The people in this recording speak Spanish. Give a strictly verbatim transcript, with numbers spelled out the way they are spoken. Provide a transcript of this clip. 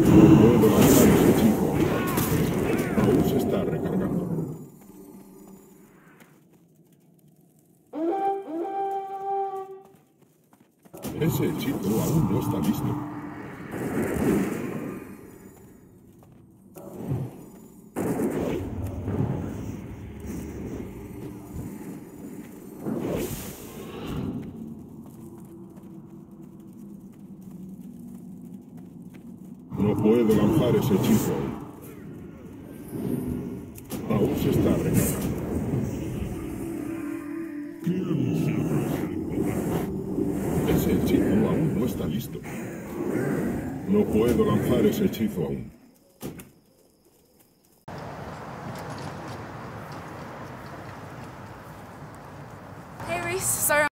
No puedo lanzar ese hechizo aún. Aún se está recargando. Ese hechizo aún no está listo. No puedo lanzar ese hechizo aún. Aún se está recargando. Ese hechizo aún no está listo. No puedo lanzar ese hechizo aún. Hey Reese, sorry